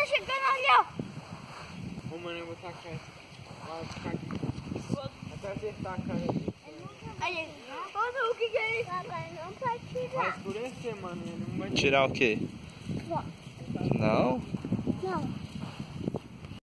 chegando ali, ó. Ô, mano, eu vou tacar essa. Vai ficar aqui. Até acertar a cara dele. Aí, olha o que ele tá fazendo. Não pode tirar. Vai escurecer, mano. Ele não vai Tirar o quê? Não? Não.